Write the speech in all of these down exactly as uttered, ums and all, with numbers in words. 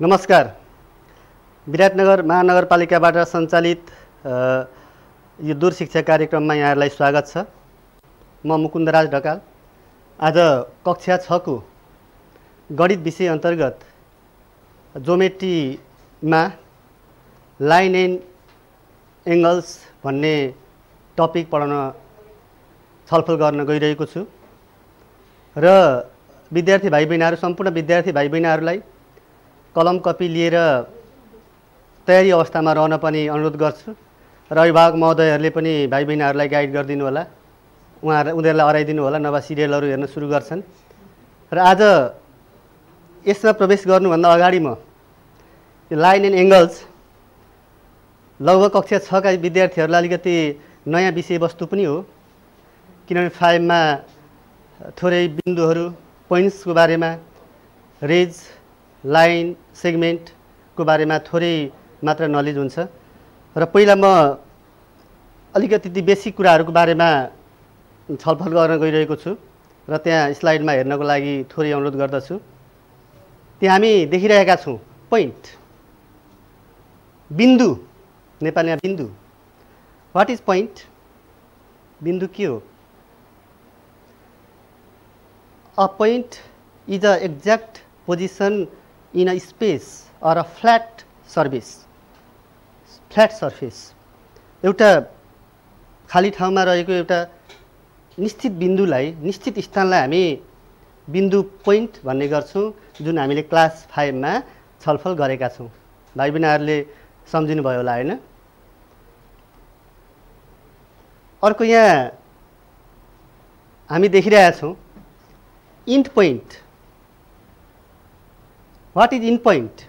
नमस्कार। विराटनगर महानगरपालिकाबाट सञ्चालित यो दूर शिक्षा कार्यक्रममा यहाँहरूलाई स्वागत छ। म मुकुन्दराज ढकाल। आज कक्षा छ को गणित विषय अन्तर्गत ज्योमेट्रीमा लाइन एन्ड एङ्गल्स भन्ने टपिक पढाउन छलफल गर्न गइरहेको छु र विद्यार्थी भाइ बहिनीहरू सम्पूर्ण विद्यार्थी भाइ बहिनीहरूलाई कलम कपी लिएर तयारी अवस्थामा रहन पनि अनुरोध गर्छु र अभिभावक महोदयहरूले पनि भाइ बहिनीहरूलाई गाइड गरिदिनु होला, उहाँहरू उनीहरूलाई अराइदिनु होला, नभए सिरियलहरू हेर्न सुरु गर्छन्। र आज यसमा प्रवेश गर्नुभन्दा अगाडि म यो लाइन एन्ड एङ्गल्स लगभग कक्षा छ का विद्यार्थीहरूलाई अलिकति नयाँ विषयवस्तु पनि हो, किनभने फाइभमा थोरै बिन्दुहरू पोइन्ट्सको बारेमा, रेज, लाइन, सेगमेन्टको बारेमा थोरै मात्र नलेज हुन्छ र पहिला म अलिकति ती बेसिक कुराहरूको बारेमा छलफल गर्न गइरहेको छु र त्यहाँ स्लाइडमा हेर्नको लागि थोरै अनुरोध गर्दछु। त्यहाँ हामी देखिरहेका छौँ पोइन्ट, बिन्दु, नेपालीमा बिन्दु। What is point? बिन्दु के हो? A point is a exact position in a space or a flat surface. Flat surface एउटा खाली ठाउँमा रहेको एउटा निश्चित बिन्दुलाई, निश्चित स्थानलाई हामी बिन्दु पोइन्ट भन्ने गर्छौं, जुन हामीले क्लास फाइभ मा छलफल गरेका छौं। भाइ बहिनीहरूले सम्झिनु भयो होला हैन? अर्को यहाँ हामी देखिरहेका छौं end point. What is end point?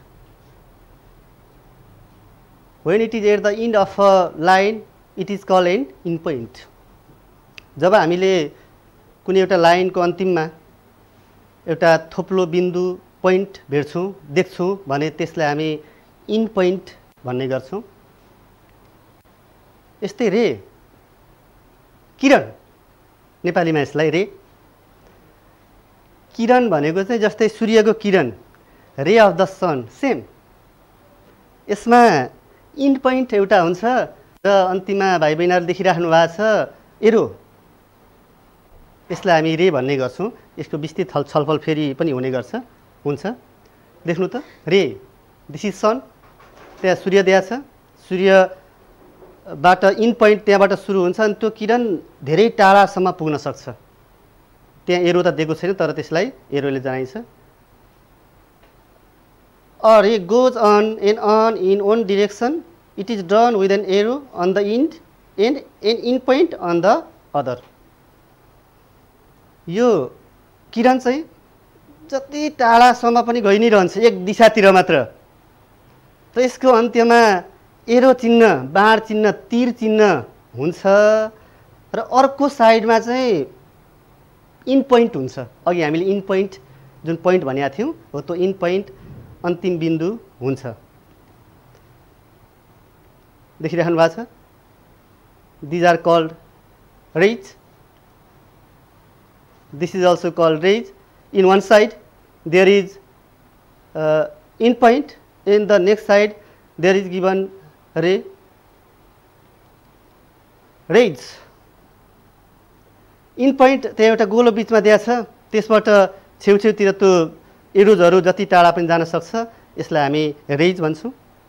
When it is at the end of a line, it is called an end point. जब हामीले कुनै एउटा लाइनको अन्तिममा एउटा थोप्लो बिन्दु पोइन्ट भेट्छौं, देख्छौं भने त्यसलाई हामी end point भन्ने गर्छौं। यस्तै रे, किरण, नेपालीमा यसलाई रे। किरण भनेको चाहिँ जस्तै सूर्यको किरण, ray of the sun, same. यसमा इन्ड पोइन्ट एउटा हुन्छ र अन्तिममा भाइ बहिनीहरू देखिराख्नु भएको छ एरो, यसलाई हामी रे भन्ने गर्छौं। यसको विस्तृत छलफल फेरि पनि हुने गर्छ, हुन्छ। देख्नु त, रे, दिस इज सन, त्यहाँ सूर्य दिएको छ, सूर्यबाट इन्ड पोइन्ट त्यहाँबाट सुरु हुन्छ अनि त्यो किरण धेरै टाढासम्म पुग्न सक्छ। त्यहाँ एरो त दिएको छैन तर त्यसलाई एरोले जनाइन्छ। A ray goes on and on in one direction. It is drawn with an arrow on the end and an end point on the other. यो किरण चाहिँ जति टाढासम्म पनि गइ नै रहन्छ, एक दिशातिर मात्र। र यसको अन्त्यमा एरो चिन्ह, बाण चिन्ह, तीर चिन्ह हुन्छ र अर्को साइडमा चाहिँ इन्ड पोइन्ट हुन्छ। अघि हामीले इन्ड पोइन्ट जुन पोइन्ट भनेका थियौं हो त्यो इन्ड पोइन्ट अन्तिम बिन्दु हुन्छ। देखिराख्नु भएको छ? These are called rays. This is also called rays. In one side there is uh, end point, in the next side there is given ray. Rays. end point त्यहाँ एउटा गोलो बीचमा दिएको छ, त्यसबाट छेउछेउतिर त्यो एरोजहरू जति टाढा पनि जान सक्छ, यसलाई हामी रेज भन्छौं।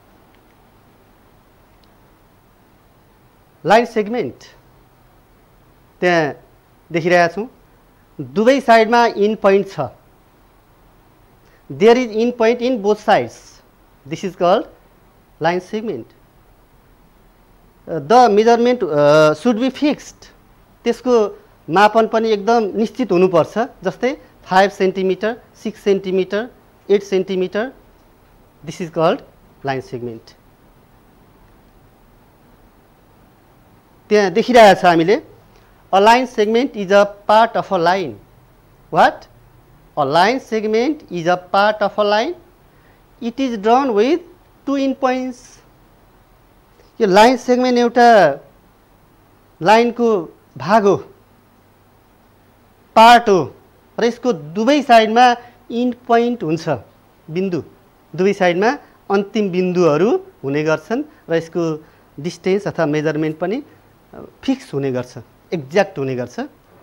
लाइन सेगमेन्ट त्यहाँ देखिरहेका छौं, दुवै साइडमा इन्ड पोइन्ट छ। There is end point in both sides, this is called line segment. The measurement should be fixed, त्यसको मापन पनि एकदम निश्चित हुनुपर्छ। जस्तै five centimetre, six centimetre, eight centimetre, this is called line segment. त्यहाँ देखिरहेको छ हामीले a line segment is a part of a line. What? A line segment is a part of a line, it is drawn with to end points. यो line segment एउटा लाइनको भाग हो, part हो र यसको दुवै साइडमा इन्ड पोइन्ट हुन्छ, बिन्दु दुवै साइडमा अन्तिम बिन्दुहरू हुने गर्छन् र यसको डिस्टेन्स अथवा मेजरमेन्ट पनि फिक्स हुने गर्छ, एक्ज्याक्ट हुने गर्छ।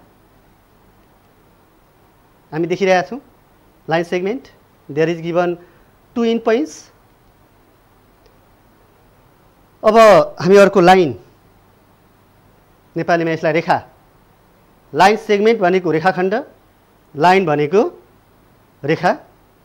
हामी देखिरहेका छौँ line segment, there is given two end points. अब हामी अर्को लाइन, नेपालीमा यसलाई रेखा, लाइन सेगमेन्ट भनेको रेखाखण्ड, लाइन भनेको रेखा।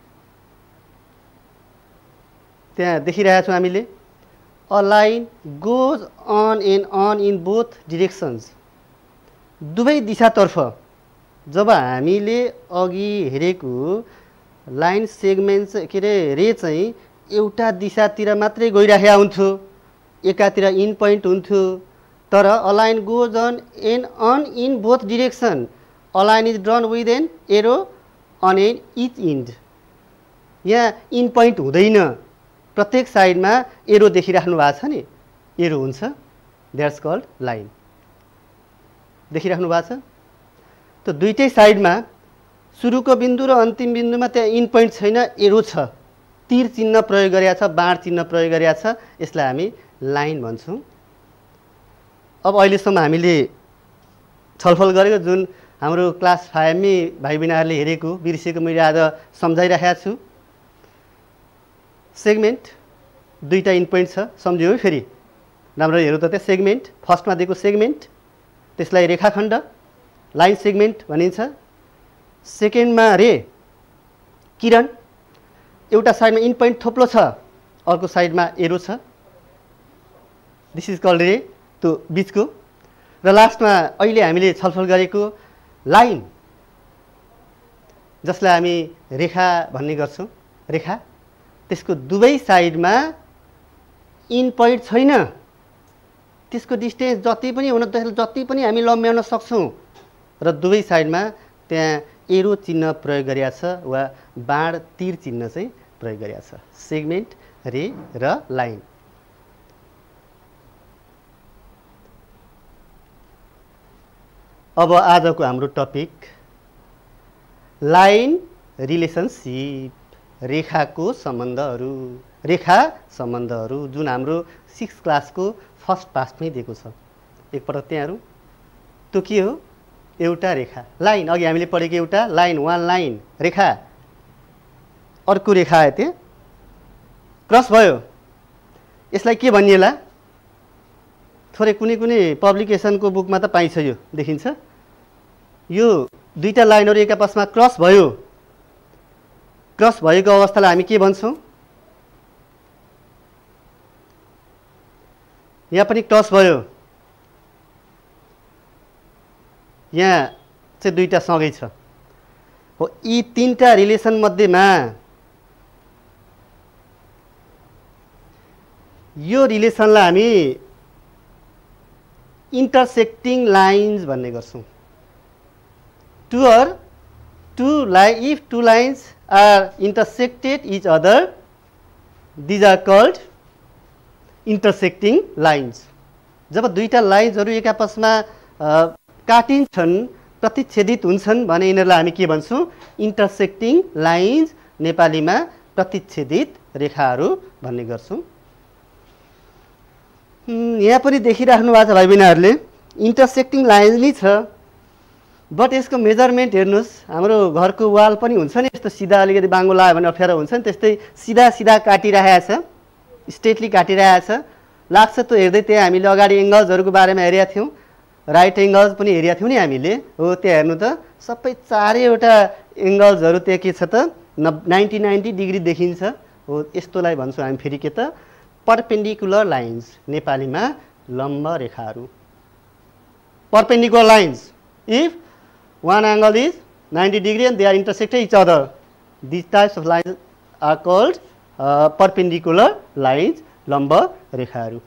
त्यहाँ देखिरहेका छौँ हामीले a line goes on and on in both directions, दुवै दिशातर्फ। जब हामीले अघि हेरेको लाइन सेगमेन्ट के अरे रे चाहिँ एउटा दिशातिर मात्रै गइरहेको हुन्थ्यो, एकातिर इन पोइन्ट हुन्थ्यो, तर a line goes on and on in both direction, a line is drawn with an arrow on an each end. यहाँ इन पोइन्ट हुँदैन, प्रत्येक साइडमा एरो देखिराख्नु भएको छ नि, एरो हुन्छ, द्याट्स कल्ड लाइन। देखिराख्नु भएको छ। त दुईटै साइडमा सुरुको बिन्दु र अन्तिम बिन्दुमा त्यहाँ इन पोइन्ट छैन, एरो छ, तीर चिन्ह प्रयोग गरेका छ, बाण चिन्ह प्रयोग गरेका छ, यसलाई हामी लाइन भन्छौँ। अब अहिलेसम्म हामीले छलफल गरेको जुन हाम्रो क्लास फाइभमी भाइ बहिनीहरूले हेरेको बिर्सेको मैले आज सम्झाइरहेको छु। सेगमेन्ट दुईटा इन पोइन्ट छ, सम्झ्यौ है फेरि राम्रो हेरौँ त। त्यहाँ सेगमेन्ट फर्स्टमा दिएको सेगमेन्ट, त्यसलाई रेखाखण्ड लाइन सेगमेन्ट भनिन्छ। सेकेन्डमा रे किरण, एउटा साइडमा इन पोइन्ट थोप्लो छ, अर्को साइडमा एरो छ, दिस इज कल्ड रे, त्यो बिचको। र लास्टमा अहिले हामीले छलफल गरेको लाइन, जसलाई हामी रेखा भन्ने गर्छौँ, रेखा, त्यसको दुवै साइडमा इन पोइन्ट छैन, त्यसको डिस्टेन्स जति पनि हुन जति पनि हामी लम्ब्याउन सक्छौँ, र दुवै साइडमा त्यहाँ एरो चिन्ह प्रयोग गरिएको छ वा बाण तीर चिन्ह चाहिँ प्रयोग गरिएको छ। सेगमेन्ट, रे र लाइन। अब आजको हाम्रो टपिक लाइन रिलेसनसिप, रेखाको सम्बन्धहरू, रेखा सम्बन्धहरू, जुन हाम्रो सिक्स क्लासको फर्स्ट पार्टमै दिएको छ। एकपटक त्यहाँहरू त्यो के हो? एउटा रेखा, लाइन। अघि हामीले पढेको एउटा लाइन, वान लाइन रेखा, अर्को रेखा आयो त्यहाँ क्रस भयो। यसलाई के भनिएला? थोरै कुनै कुनै पब्लिकेसनको बुकमा त पाइन्छ, यो देखिन्छ। यो दुईटा लाइनहरू एक आपसमा क्रस भयो, क्रस भएको अवस्थालाई हामी के भन्छौँ? यहाँ पनि क्रस भयो, यहाँ चाहिँ दुईटा सँगै छ हो। यी तीनटा रिलेसन मध्येमा यो रिलेसनलाई हामी इंटरसेक्टिंग लाइन्स भन्ने गर्छौं। Two are two line if two lines are intersected each other, these are called intersecting lines. जब दुईटा लाइन्सहरू एक आपसमा काटिन्छन्, प्रतिच्छेदित हुन्छन् भने यिनीहरूलाई हामी के भन्छौं? इंटरसेक्टिंग लाइन्स, नेपालीमा प्रतिच्छेदित रेखाहरू भन्ने गर्छौं। यहाँ पनि देखिराख्नु भएको छ भाइ बहिनीहरूले, इंटरसेक्टिंग लाइन नै छ, बट यसको मेजरमेन्ट हेर्नुस्। हाम्रो घरको वाल पनि हुन्छ नि यस्तो सिधा, अलिकति बाङ्गो लाग्यो भने अप्ठ्यारो हुन्छ नि, त्यस्तै सिधा सिधा काटिरहेको छ, स्ट्रेटली काटिरहेको छ लाग्छ। त्यो हेर्दै त्यहाँ हामीले अगाडि एङ्गल्सहरूको बारेमा हेरेका थियौँ, राइट एङ्गल्स पनि हेरेका थियौँ नि हामीले। हो त्यहाँ हेर्नु त सबै चारैवटा एङ्गल्सहरू त्यहाँ के छ त नाइन्टी नाइन्टी डिग्री देखिन्छ। हो यस्तोलाई भन्छौँ हामी फेरि के त परपेन्डिकुलर लाइन्स, नेपालीमा लम्ब रेखाहरू। Perpendicular lines if one angle is ninety degree and they are intersected each other, these types of lines are called uh, perpendicular lines, लम्ब रेखाहरू।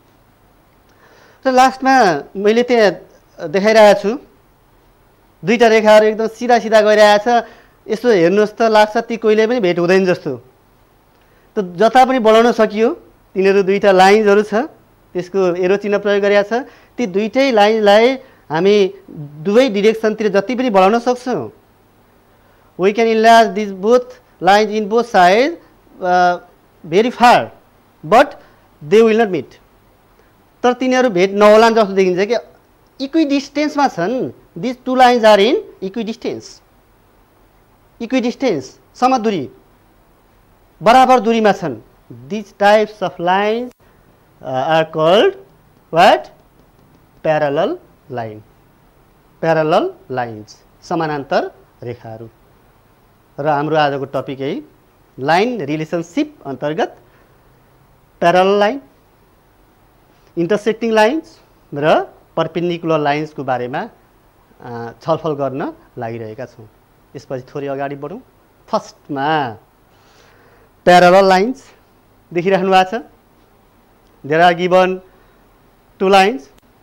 र लास्टमा मैले त्यहाँ देखाइरहेको छु दुईटा रेखाहरू एकदम सिधा सिधा गइरहेको छ। यसो हेर्नुहोस् त लाग्छ ती कहिले पनि भेट हुँदैन जस्तो। त जता पनि बढाउन सकियो, तिनीहरू दुईटा लाइन्सहरू छ, त्यसको एरो चिन्ह प्रयोग गरेको छ। ती दुईटै लाइनलाई हामी दुवै डिरेक्सनतिर जति पनि बढाउन सक्छौँ। We can enlarge this both lines in both side very far but they will not meet. तर तिनीहरू भेट नहोलान् जस्तो देखिन्छ कि इक्वि डिस्टेन्समा छन्। This two lines are in equidistance. Equidistance समदूरी बराबर दूरीमा छन्। This types of lines are called what parallel line. Parallel lines समानान्तर रेखाहरू। र हाम्रो आजको टपिक यही लाइन रिलेसनसिप अन्तर्गत प्यारलल लाइन, इन्टरसेक्टिङ लाइन्स र परपेन्डिकुलर लाइन्सको बारेमा छलफल गर्न लागिरहेका छौँ। यसपछि थोरै अगाडि बढौँ। फर्स्टमा प्यारलल लाइन्स देखिराख्नु भएको छ। There are given two lines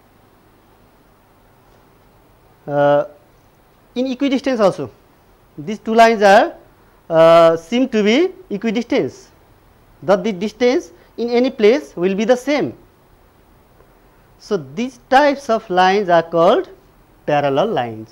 in equidistance also. This two lines are seem to be equidistance. The the distance in any place will be the same. So these types of lines are called parallel lines.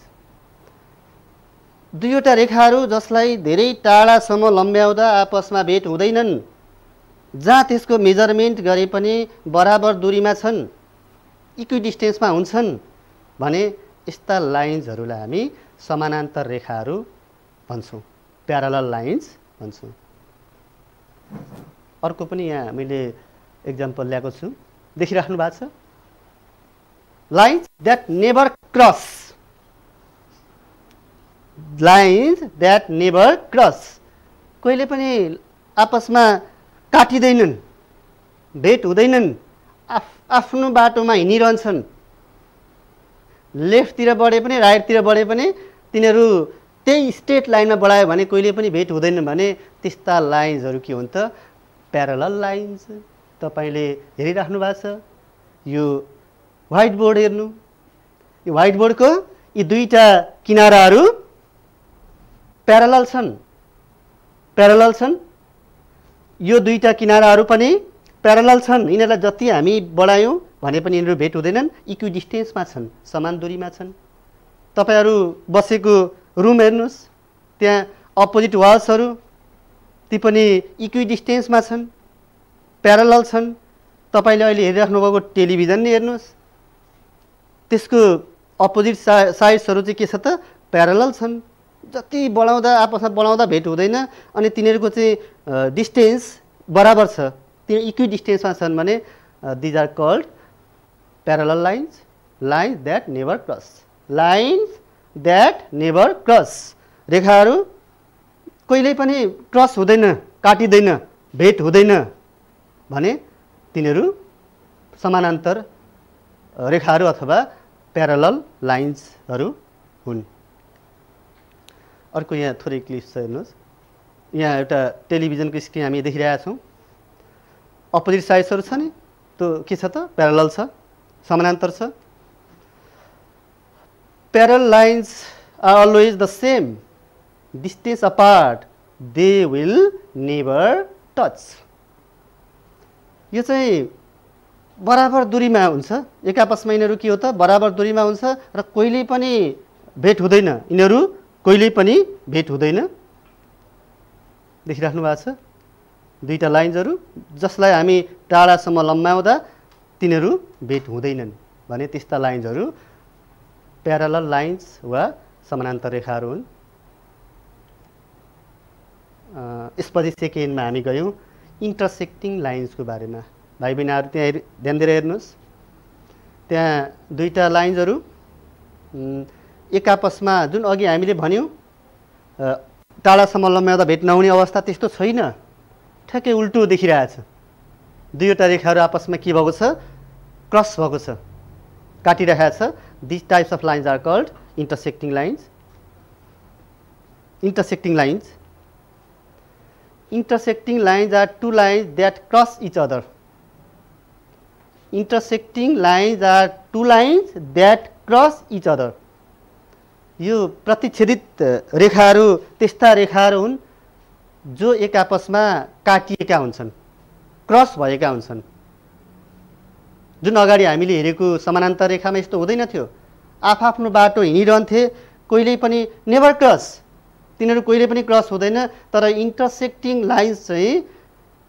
दुईवटा रेखाहरू जसलाई धेरै टाढासम्म लम्ब्याउँदा आपसमा भेट हुँदैनन्, जहाँ त्यसको मेजरमेन्ट गरे पनि बराबर दूरीमा छन्, इक्विडिस्टेन्समा हुन्छन् भने यस्ता लाइन्सहरूलाई हामी समानान्तर रेखाहरू भन्छौँ, प्यारलल लाइन्स भन्छौँ। अर्को पनि यहाँ मैले एक्जाम्पल ल्याएको छु, देखिराख्नु भएको छ। Lines that never cross. Lines that never cross कहिले पनि आपसमा काटिँदैनन्, भेट हुँदैनन्, आफ आफ्नो बाटोमा हिँडिरहन्छन्। लेफ्टतिर बढे पनि राइटतिर बढे पनि तिनीहरू त्यही स्ट्रेट लाइनमा बढायो भने कहिले पनि भेट हुँदैन भने त्यस्ता लाइन्सहरू के हुन् त प्यारलल लाइन्स। तपाईले हेरिराख्नु भएको छ यो व्हाइट बोर्ड हेर्नु। यो व्हाइट बोर्डको यी दुईटा किनाराहरू प्यारलल छन्, प्यारलल छन्। यो दुईटा किनाराहरू पनि प्यारलल छन्। यिनीहरूलाई जति हामी बढायौँ भने पनि यिनीहरू भेट हुँदैनन्, इक्विडिस्टेन्समा छन्, समान दूरीमा छन्। तपाईहरू बसेको रुम हेर्नुहोस्, त्यहाँ अपोजिट वाल्सहरू ती पनि इक्विडिस्टेन्समा छन्, प्यारलल छन्। तपाईले अहिले हेरिराख्नु भएको टेलिभिजन नै हेर्नुहोस्, त्यसको अपोजिट सा साइड्सहरू चाहिँ के छ त प्यारलल छन्। जति बढाउँदा आपसमा बढाउँदा भेट हुँदैन अनि तिनीहरूको चाहिँ डिस्टेन्स बराबर छ, तिनीहरू इक्विडिस्टेन्समा छन् भने these are called parallel lines. Lines that never cross. Lines that never cross रेखाहरू कहिले पनि क्रस हुँदैन, काटिँदैन, भेट हुँदैन भने तिनीहरू समानान्तर रेखाहरू अथवा प्यारलल लाइन्सहरू हुन्। अर्को यहाँ थोरै क्लिप छ हेर्नुहोस्। यहाँ एउटा टेलिभिजनको स्क्रिन हामी देखिरहेका छौँ। अपोजिट साइड्सहरू छ नि, त्यो के छ त प्यारलल छ, समानान्तर छ। Parallel lines are always the same distance apart, they will never touch. यो चाहिँ बराबर दूरीमा हुन्छ, एक आपसमा यिनीहरू के हो त बराबर दूरीमा हुन्छ र कहिले पनि भेट हुँदैन। यिनीहरू कहिले पनि भेट हुँदैन। देखिराख्नु भएको छ दुईटा लाइन्सहरू जसलाई हामी टाढासम्म लम्ब्याउँदा तिनीहरू भेट हुँदैनन् भने त्यस्ता लाइन्सहरू प्यारलल लाइन्स वा समानान्तर रेखाहरू हुन्। यसपछि सेकेन्डमा हामी गयौँ इन्टरसेक्टिङ लाइन्सको बारेमा। भाइ बहिनीहरू त्यहाँ ध्यान दिएर हेर्नुहोस्, त्यहाँ दुईटा लाइन्सहरू एक आपसमा जुन अघि हामीले भन्यौँ टाढासम्म लम्ब्याउँदा भेट नहुने अवस्था त्यस्तो छैन, ठ्याक्कै उल्टो देखिरहेछ। दुईवटा रेखाहरू आपसमा के भएको छ क्रस भएको छ, काटिरहेको छ। This types of lines are called intersecting lines. Intersecting lines Intersecting lines are two lines that cross each other. Intersecting lines are two lines that cross each other. यो प्रतिच्छेदित रेखाहरू त्यस्ता रेखाहरू हुन् जो एक आपसमा काटिएका हुन्छन्, क्रस भएका हुन्छन्। जुन अगाडि हामीले हेरेको समानान्तर रेखामा यस्तो हुँदैन थियो, आफआफ्नो बाटो हिँडिरहन्थे, कहिल्यै पनि नेभर क्रस, तिनीहरू कहिले पनि क्रस हुँदैन। तर इन्टरसेक्टिङ लाइन्स चाहिँ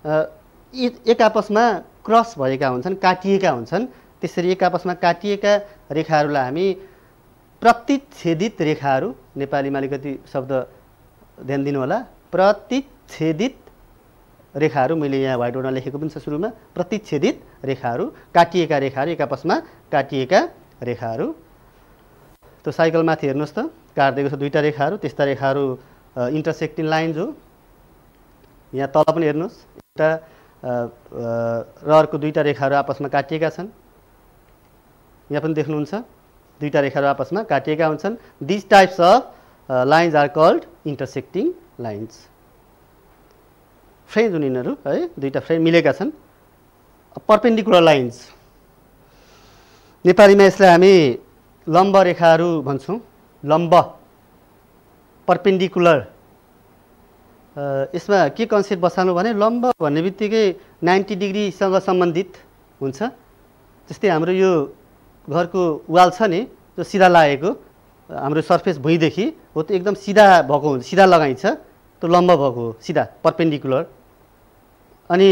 एक आपसमा क्रस भएका हुन्छन्, काटिएका हुन्छन्। त्यसरी एक आपसमा काटिएका रेखाहरूलाई हामी प्रतिच्छेदित रेखाहरू, नेपालीमा अलिकति शब्द ध्यान दिनु होला, प्रतिच्छेदित रेखाहरू, मैले यहाँ व्हाइट बोर्डमा लेखेको पनि छ सुरुमा, प्रतिच्छेदित रेखाहरू, काटिएका रेखाहरू, एक आपसमा काटिएका रेखाहरू। त्यो साइकल माथि हेर्नुहोस् त, काटिदिएको छ दुईवटा रेखाहरू, त्यस्ता रेखाहरू इन्टरसेक्टिङ लाइन्स हो। यहाँ तल पनि हेर्नुहोस्, एउटा र अर्को दुईवटा रेखाहरू आपसमा काटिएका छन्। यहाँ पनि देख्नुहुन्छ दुईवटा रेखाहरू आपसमा काटिएका हुन्छन्। This types of lines are called intersecting lines. Friend हुन् यिनीहरू है, दुईवटा फ्रेन्ड मिलेका छन्। पर्पेन्डिकुलर लाइन्स, नेपालीमा यसलाई हामी लम्ब रेखाहरू भन्छौँ। लम्ब, पर्पेन्डिकुलर, यसमा के कन्सेप्ट बसाल्नु भने लम्ब भन्ने बित्तिकै नाइन्टी डिग्रीसँग सम्बन्धित हुन्छ। जस्तै हाम्रो यो घरको वाल छ नि, जो सिधा लागेको हाम्रो सर्फेस भुइँदेखि हो, त्यो एकदम सिधा भएको हुन्छ, सिधा लगाइन्छ, त्यो लम्ब भएको हो, सिधा पर्पेन्डिकुलर। अनि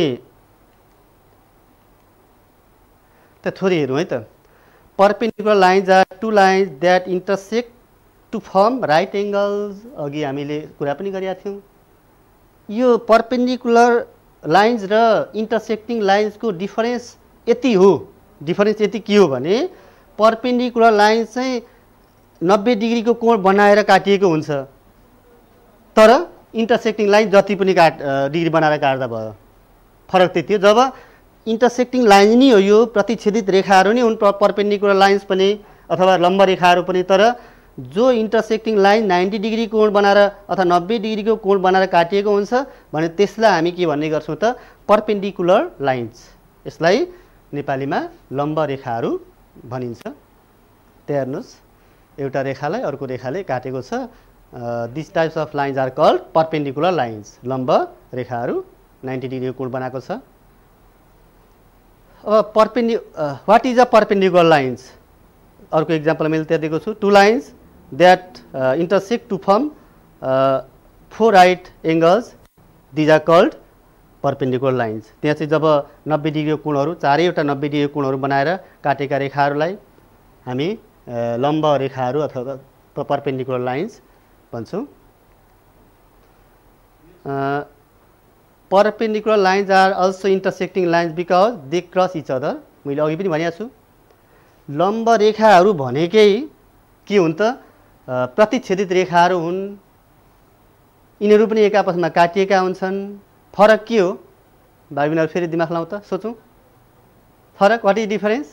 त थोरै हेरौँ है त। Perpendicular lines are two lines that intersect to form right angles. अघि हामीले कुरा पनि गरेका थियौँ। यो पर्पेन्डिकुलर लाइन्स र इन्टरसेक्टिङ लाइन्सको डिफरेन्स यति हो, डिफरेन्स यति के हो भने पर्पेन्डिकुलर लाइन्स चाहिँ नब्बे डिग्रीको कोण बनाएर काटिएको हुन्छ, तर इन्टरसेक्टिङ लाइन जति पनि काट डिग्री बनाएर काट्दा भयो। फरक त्यति हो। जब इन्टरसेक्टिङ लाइन नै हो, यो प्रतिच्छेदित रेखाहरू नै हुन् पर्पेन्डिकुलर लाइन्स पनि अथवा लम्ब रेखाहरू पनि, तर जो इन्टरसेक्टिङ लाइन नाइन्टी डिग्री कोण बनाएर अथवा नब्बे डिग्रीको कोण बनाएर काटिएको हुन्छ भने त्यसलाई हामी के भन्ने गर्छौँ त, पर्पेन्डिकुलर लाइन्स। यसलाई नेपालीमा लम्ब रेखाहरू भनिन्छ। त्यहाँ हेर्नुहोस्, एउटा रेखालाई अर्को रेखाले काटेको छ। This types of lines are called perpendicular lines. लम्ब रेखाहरू नाइन्टी डिग्रीको कोण बनाएको छ। अब पर्पेन्डि what is a perpendicular lines? अर्को इक्जाम्पल मैले त्यहाँ दिएको छु। Two lines that intersect to form four right angles, these are called perpendicular lines. त्यहाँ चाहिँ जब नब्बे डिग्रीको कोणहरू, चारैवटा नब्बे डिग्रीको कोणहरू बनाएर काटेका रेखाहरूलाई हामी लम्ब रेखाहरू अथवा पर्पेन्डिकुलर लाइन्स भन्छौँ। Perpendicular lines are also intersecting lines because they cross each other. मैले अघि पनि भनेको छु, लम्ब रेखाहरू भनेकै के हुन् त, प्रतिच्छेदित रेखाहरू हुन्। यिनीहरू पनि एक आपसमा काटिएका हुन्छन्। फरक के हो भाइ बहिनीहरू? फेरि दिमाग लाउँ त, सोचौँ फरक। What is difference?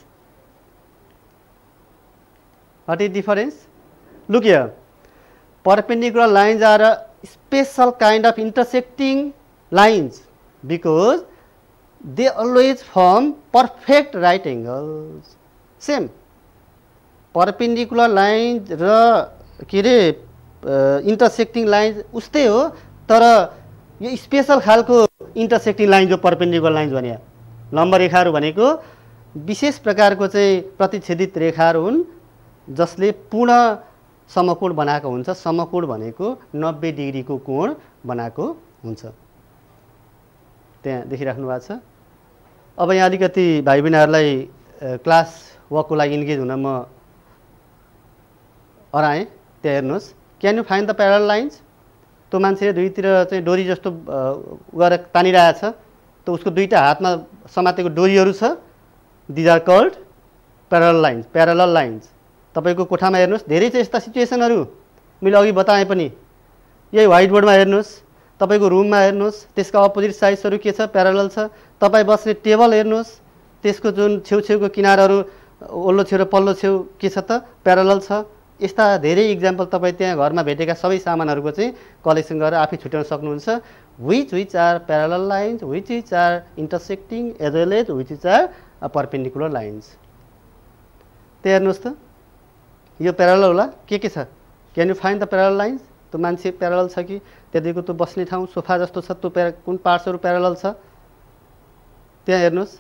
What is difference? Look here, perpendicular lines are a special kind of intersecting lines because they always form perfect right angles. Same perpendicular lines र के रे intersecting lines उस्तै हो, तर यो स्पेशल खालको intersecting line जो perpendicular lines भने लम्ब रेखाहरू भनेको विशेष प्रकारको चाहिँ प्रतिच्छेदित रेखाहरू हुन् जसले पूर्ण समकोण बनाएको हुन्छ। समकोण भनेको नब्बे डिग्रीको कोण बनाएको हुन्छ। त्यहाँ देखिराख्नु भएको छ। अब यहाँ अलिकति भाइ बहिनीहरूलाई क्लास वर्कको लागि इन्गेज हुन म अराएँ। त्यहाँ हेर्नुहोस्, can you find the parallel lines? त्यो मान्छे दुईतिर चाहिँ डोरी जस्तो गरेर तानिरहेछ, त उसको दुईटा हातमा समातेको डोरीहरू छ। These are called parallel lines, parallel lines. तपाईको कोठामा हेर्नुहोस्, धेरै चाहिँ यस्ता सिचुएसनहरू मैले अघि बताएँ पनि। यही व्हाइट बोर्डमा हेर्नुहोस्, तपाईको रुममा हेर्नुहोस्, त्यसका अपोजिट साइड्सहरू के छ, प्यारल छ। तपाईँ बस्ने टेबल हेर्नुहोस्, त्यसको जुन छेउछेउको किनारहरू ओल्लो छेउ र पल्लो छेउ के छ त, प्यारल छ। यस्ता धेरै इक्जाम्पल तपाईँ त्यहाँ घरमा भेटेका सबै सामानहरूको चाहिँ कलेक्सन गरेर आफै छुट्याउन सक्नुहुन्छ। Which which are parallel lines, which which are intersecting as well as which which are perpendicular lines. त्यहाँ हेर्नुहोस् त, यो प्यारल होला, के के छ? Can you find the parallel lines? त्यो मान्छे प्यारल छ कि त्यहाँदेखिको त्यो बस्ने ठाउँ सोफा जस्तो छ, त्यो प्यार कुन पार्ट्सहरू प्यारल छ? त्यहाँ हेर्नुहोस्,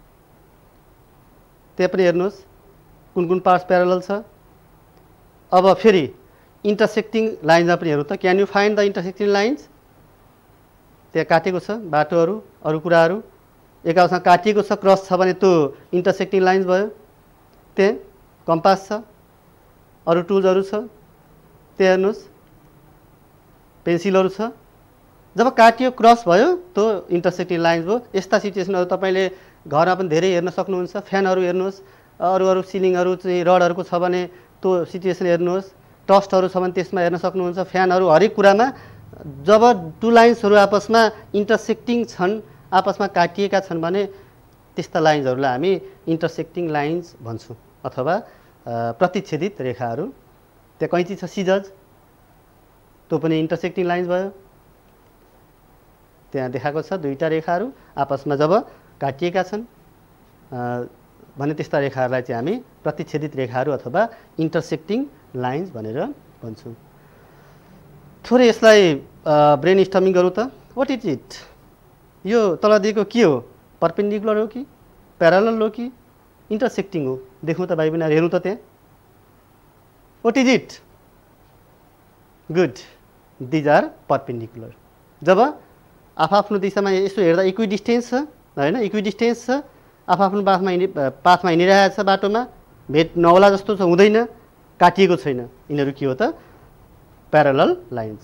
त्यहाँ पनि हेर्नुहोस् कुन कुन पार्ट्स प्यारल छ। अब फेरि इन्टरसेक्टिङ लाइन्समा पनि हेरौँ त, can you find the intersecting lines? त्यहाँ काटेको छ बाटोहरू अरू कुराहरू एकासँग काटिएको छ क्रस छ भने त्यो इन्टरसेक्टिङ लाइन्स भयो। त्यहाँ कम्पास छ अरू टुल्सहरू छ त्यहाँ हेर्नुहोस् पेन्सिलहरू छ। जब काटियो क्रस भयो त्यो इन्टरसेक्टिङ लाइन्स भयो। यस्ता सिचुएसनहरू तपाईँले घरमा पनि धेरै हेर्न सक्नुहुन्छ। फ्यानहरू हेर्नुहोस् अरू अरू सिलिङहरू चाहिँ रडहरूको छ भने त्यो सिचुएसन हेर्नुहोस्। टस्टहरू छ भने त्यसमा हेर्न सक्नुहुन्छ। फ्यानहरू हरेक कुरामा जब टु लाइन्सहरू आपसमा इन्टरसेक्टिङ छन् आपसमा काटिएका छन् भने त्यस्ता लाइन्सहरूलाई हामी इन्टरसेक्टिङ लाइन्स भन्छौँ अथवा प्रतिच्छेदित रेखाहरू। त्यहाँ कैँची छ सिजर्स त्यो पनि इन्टरसेक्टिङ लाइन्स भयो। त्यहाँ देखाएको छ दुईवटा रेखाहरू आपसमा जब काटिएका छन् भने त्यस्ता रेखाहरूलाई चाहिँ हामी प्रतिच्छेदित रेखाहरू अथवा इन्टरसेक्टिङ लाइन्स भनेर भन्छौँ। थोरै यसलाई ब्रेन स्टर्मिङ गरौँ त। What is it? यो तल दिएको के हो? परपेन्डिकुलर हो कि प्यारालल हो कि इन्टरसेक्टिङ हो? देखौँ त भाइ बहिनीहरू हेर्नु त त्यहाँ। What is it? Good, these are perpendicular. जब आफआफ्नो दिशामा यसो हेर्दा इक्वि डिस्टेन्स छ होइन, इक्वि डिस्टेन्स छ आफआफ्नो पाथमा हिँडि पाथमा हिँडिरहेको छ बाटोमा भेट नहोला जस्तो छ हुँदैन काटिएको छैन। यिनीहरू के हो त? Parallel lines.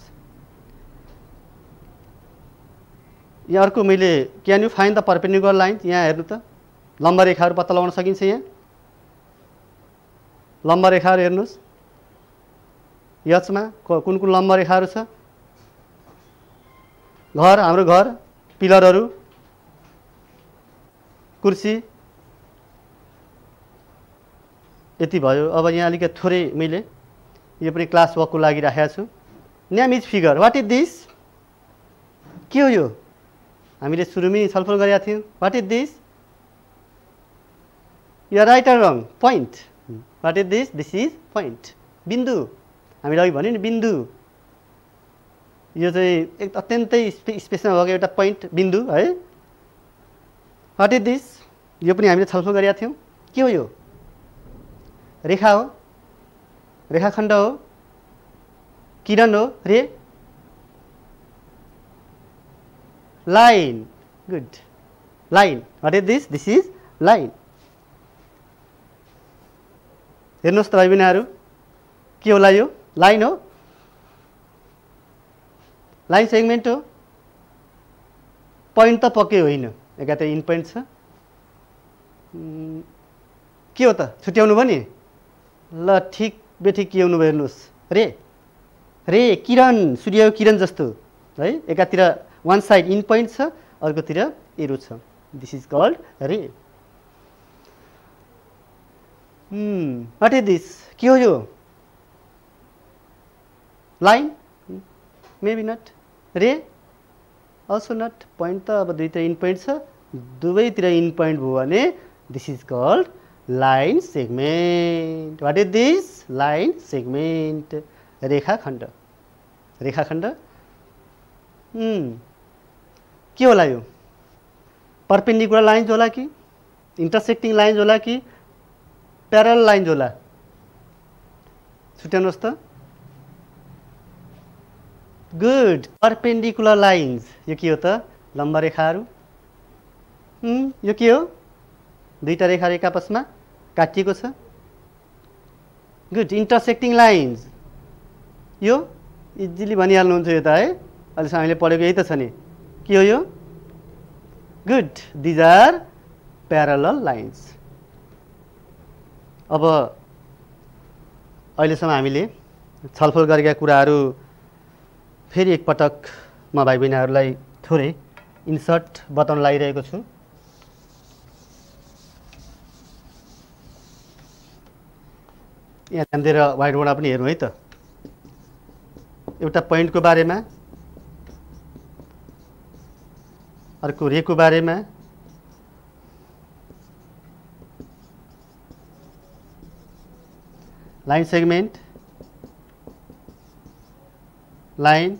यहाँ अर्को मैले can you find the perpendicular lines यहाँ हेर्नु त लम्बा रेखाहरू पत्ता लगाउन सकिन्छ। यहाँ लम्बा रेखाहरू हेर्नुहोस् यसमा कुन कुन लम्बा रेखाहरू छ। घर हाम्रो घर पिलरहरू कुर्सी यति भयो। अब यहाँ अलिकति थोरै मैले यो पनि क्लास वर्कको लागि राखेको छु। Name is figure. What is this? के हो यो? हामीले सुरुमै छलफल गरेका थियौँ। What is this? You are right or wrong? Point. What is this? This is point, बिन्दु। हामीले अघि भन्यो नि बिन्दु। यो चाहिँ एक अत्यन्तै स्पेसमा भएको एउटा पोइन्ट बिन्दु है। What is this? यो पनि हामीले छलफल गरेका थियौँ। के हो यो? रेखा हो, रेखाखण्ड हो, किरण हो, ray, line. Good, line. What is this? This is line. हेर्नुहोस् त भाइ बहिनीहरू के होला यो? लाइन हो, लाइन सेगमेन्ट हो। पोइन्ट त पक्कै होइन, एकातिर इन पोइन्ट छ। के हो त? छुट्याउनु भयो नि? ल ठिक बेठिक के हुनु भयो हेर्नुहोस्। रे, रे किरण, सूर्यको किरण जस्तो है। एकातिर वान साइड इन पोइन्ट छ अर्कोतिर एरो छ। This is called ray. What is this? के हो यो? Line? Maybe not. Ray? Also not. Point त अब दुईतिर इन पोइन्ट छ, दुवैतिर इन पोइन्ट भयो भने this is called line segment. What is this? Line segment, रेखाखण्ड। रेखाखण्ड के होला यो? परपेन्डिकुलर लाइन्स होला कि इन्टरसेक्टिङ लाइन्स होला कि प्यारल लाइन्स होला? छुट्याउनुहोस् त। Good, perpendicular lines. यो के हो त? लम्बा रेखाहरू। यो के हो? दुईटा रेखा रेखा आपसमा काटिएको छ। Good, intersecting lines. यो इजिली भनिहाल्नुहुन्छ यो त है, अहिलेसम्म हामीले पढेको यही त छ नि। के हो यो? Good, these are parallel lines. अब अहिलेसम्म हामीले छलफल गरेका कुराहरू फेरि एकपटक म भाइ बहिनीहरूलाई थोरै इन्सर्ट बताउन लागिरहेको छु। यहाँ ध्यान दिएर व्हाइट बोर्डमा पनि हेरौँ है त। एउटा पोइन्टको बारेमा, अर्को रेको बारेमा, लाइन सेगमेन्ट, लाइन,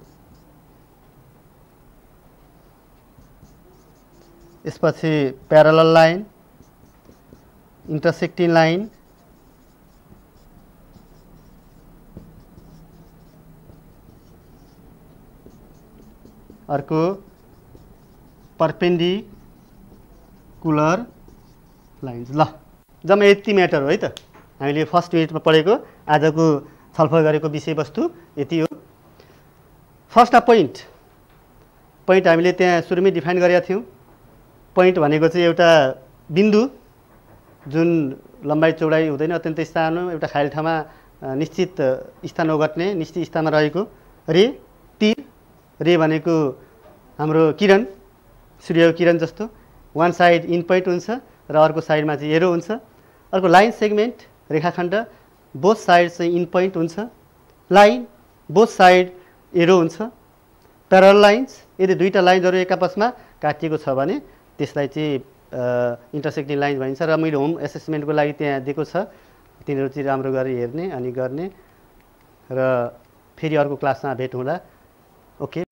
यसपछि प्यारलल लाइन, इन्टरसेक्टिङ लाइन, अर्को पर्पेन्डिकुलर लाइन्स। ल जम्मा यति म्याटर हो है त। हामीले फर्स्ट युनिटमा पढेको आजको छलफल गरेको विषयवस्तु यति हो। फर्स्ट अ पोइन्ट पोइन्ट हामीले त्यहाँ सुरुमै डिफाइन गरेका थियौँ। पोइन्ट भनेको चाहिँ एउटा बिन्दु जुन लम्बाइ चौडाइ हुँदैन, अत्यन्तै सानो, एउटा खाली ठाउँमा निश्चित स्थान ओगट्ने, निश्चित स्थानमा रहेको। रे तीर, रे भनेको हाम्रो किरण, सूर्यको किरण जस्तो। वान साइड इन पोइन्ट हुन्छ र अर्को साइडमा चाहिँ एरो हुन्छ। अर्को लाइन सेगमेन्ट, रेखाखण्ड, बोथ साइड चाहिँ इन पोइन्ट हुन्छ। लाइन बोथ साइड एरो हुन्छ। प्यारल लाइन्स, यदि दुईवटा लाइन्सहरू एक आपसमा काटिएको छ भने त्यसलाई चाहिँ इन्टरसेक्टिङ लाइन्स भनिन्छ। र मैले होम एसेसमेन्टको लागि त्यहाँ दिएको छ, तिनीहरू चाहिँ राम्रो गरेर हेर्ने अनि गर्ने। र फेरि अर्को क्लासमा भेट हुँला। ओके।